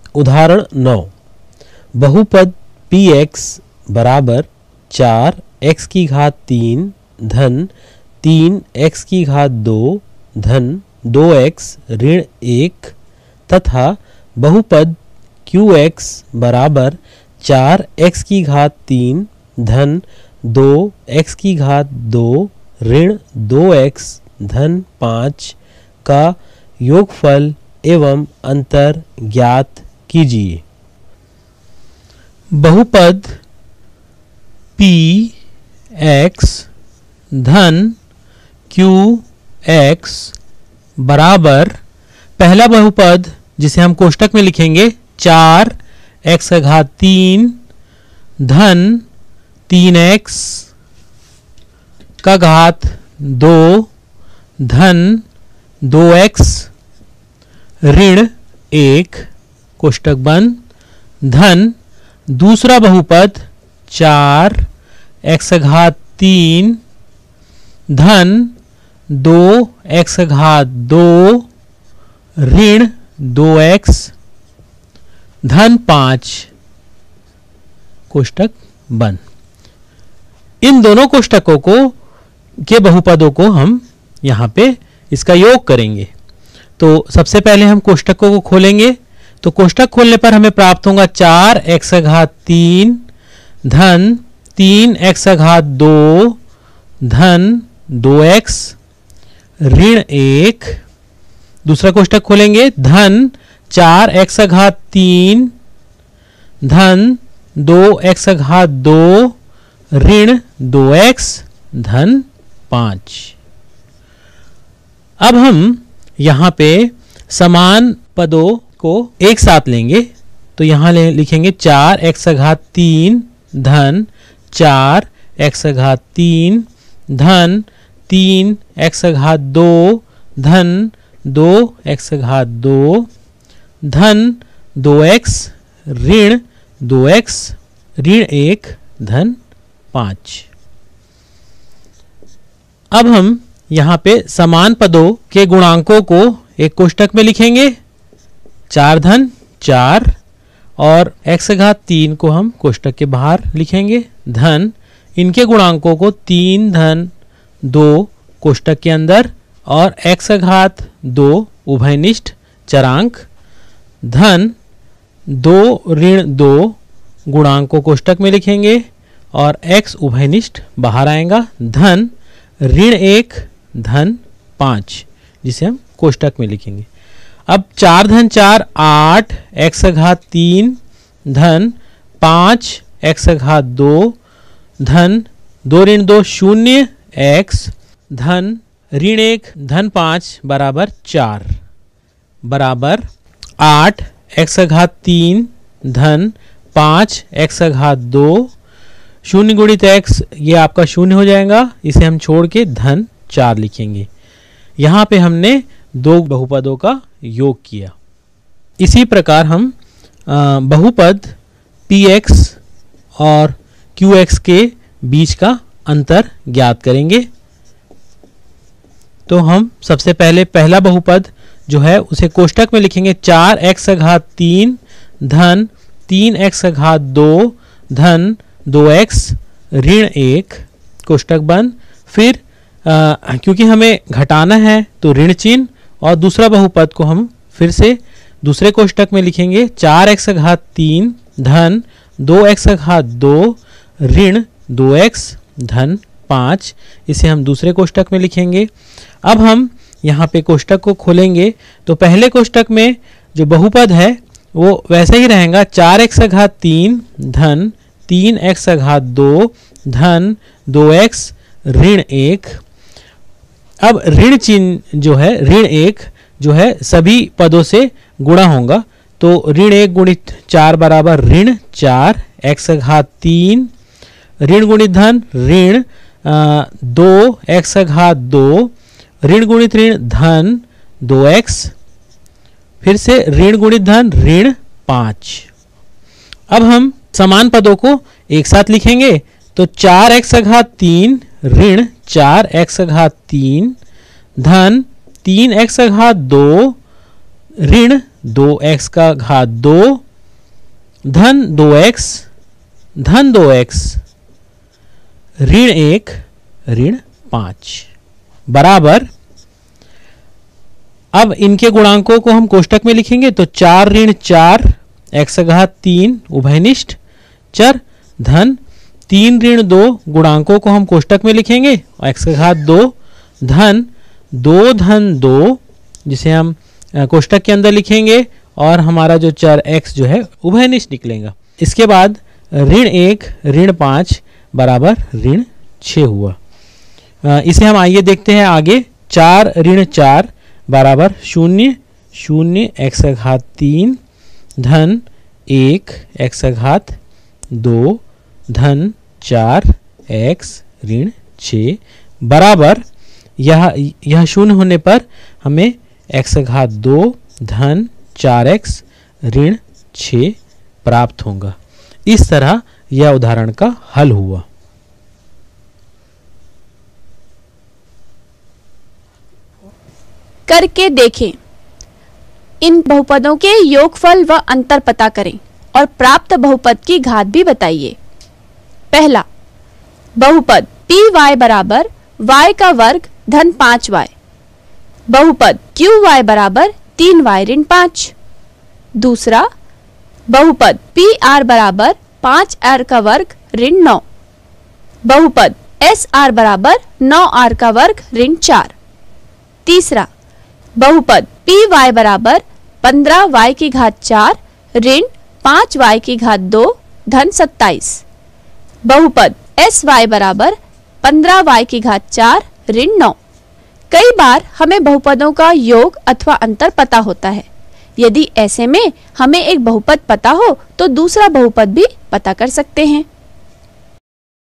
उदाहरण 9, बहुपद px बराबर 4x की घात 3 धन 3x की घात 2 धन 2x ऋण 1 तथा बहुपद qx बराबर 4x की घात 3 धन 2x की घात 2 ऋण 2x धन 5 का योगफल एवं अंतर ज्ञात कीजिए। बहुपद px धन qx बराबर पहला बहुपद जिसे हम कोष्टक में लिखेंगे 4x का घात 3 धन 3x का घात 2 धन 2x ऋण 1 कोष्टक बंद धन दूसरा बहुपद 4x घात 3 धन 2x घात 2 ऋण 2x धन 5 कोष्टक बंद। इन दोनों कोष्टकों के बहुपदों को हम यहाँ पे इसका योग करेंगे। तो सबसे पहले हम कोष्टकों को खोलेंगे। तो कोष्टक खोलने पर हमें प्राप्त होगा 4x घात 3 धन 3x घात 2 धन 2x ऋण 1। दूसरा कोष्टक खोलेंगे धन 4x घात 3 धन 2x घात 2 ऋण 2x धन 5। अब हम यहाँ पे समान पदों को एक साथ लेंगे। तो यहाँ लिखेंगे 4x घात 3 धन 4x घात 3 धन 3x घात 2 धन 2x घात 2 धन 2x ऋण 2x ऋण 1 धन 5। अब हम यहाँ पे समान पदों के गुणांकों को एक कोष्टक में लिखेंगे 4 धन 4 और x घात 3 को हम कोष्टक के बाहर लिखेंगे धन इनके गुणांकों को 3 धन 2 कोष्टक के अंदर और x घात 2 उभयनिष्ठ चरांक धन 2 ऋण 2 गुणांकों कोष्टक में लिखेंगे और x उभयनिष्ठ बाहर आएगा धन ऋण 1 धन 5 जिसे हम कोष्टक में लिखेंगे। अब 4 धन 4 8 x घात 3 धन 5 x घात 2 धन 2 ऋण 2 0 x धन ऋण 1 धन 5 बराबर 4 बराबर 8 x घात 3 धन 5 x घात 2 0 गुणित x ये आपका 0 हो जाएगा। इसे हम छोड़ के धन 4 लिखेंगे। यहाँ पे हमने दो बहुपदों का योग किया। इसी प्रकार हम बहुपद px और qx के बीच का अंतर ज्ञात करेंगे। तो हम सबसे पहले पहला बहुपद जो है उसे कोष्टक में लिखेंगे 4x घात 3 धन 3x घात 2 धन 2x ऋण 1 कोष्टक बंद। फिर क्योंकि हमें घटाना है तो ऋण चिन्ह और दूसरा बहुपद को हम फिर से दूसरे कोष्टक में लिखेंगे 4x घात 3 धन 2x घात 2 ऋण 2x धन 5। इसे हम दूसरे कोष्टक में लिखेंगे। अब हम यहाँ पे कोष्टक को खोलेंगे तो पहले कोष्टक में जो बहुपद है वो वैसे ही रहेगा 4x घात 3 धन 3x घात 2 धन 2x ऋण 1। अब ऋण चिन्ह जो है ऋण 1 जो है सभी पदों से गुणा होगा। तो ऋण 1 गुणित 4 बराबर ऋण 4 x घात 3 ऋण गुणित धन ऋण 2 x घात 2 ऋण गुणित ऋण धन 2x फिर से ऋण गुणित धन ऋण 5। अब हम समान पदों को एक साथ लिखेंगे। तो 4x घात 3 ऋण 4x घात 3 धन 3x घात 2 ऋण 2x का घात 2 धन 2x धन 2x ऋण 1 ऋण 5 बराबर, अब इनके गुणांकों को हम कोष्टक में लिखेंगे तो 4 ऋण 4 x का घात 3 उभयनिष्ठ चर धन 3 ऋण 2 गुणांकों को हम कोष्टक में लिखेंगे और x का घात 2 धन 2 धन 2 जिसे हम कोष्टक के अंदर लिखेंगे और हमारा जो चर x जो है उभयनिष्ठ निकलेगा। इसके बाद ऋण 1 ऋण 5 बराबर ऋण 6 हुआ। इसे हम आइए देखते हैं आगे। 4 ऋण 4 बराबर 0 0 x का घात 3 धन 1 x का घात 2 धन 4 x ऋण 6 बराबर, यह शून्य होने पर हमें x का घात 2 धन 4x ऋण 6 प्राप्त होगा। इस तरह यह उदाहरण का हल हुआ। करके देखें। इन बहुपदों के योगफल व अंतर पता करें और प्राप्त बहुपद की घात भी बताइए। पहला बहुपद पी वाई बराबर y का वर्ग धन 5y, बहुपद क्यू वाई बराबर 3y ऋण 5। दूसरा बहुपद पी आर बराबर 5r का वर्ग ऋण 9, बहुपद एस आर बराबर 9r का वर्ग ऋण 4। तीसरा बहुपद पी वाई बराबर 15y की घात 4 ऋण 5y की घात 2 धन 27, बहुपद एस वाई बराबर 15y की घात 4 ऋण 9। कई बार हमें बहुपदों का योग अथवा अंतर पता होता है। यदि ऐसे में हमें एक बहुपद पता हो तो दूसरा बहुपद भी पता कर सकते हैं।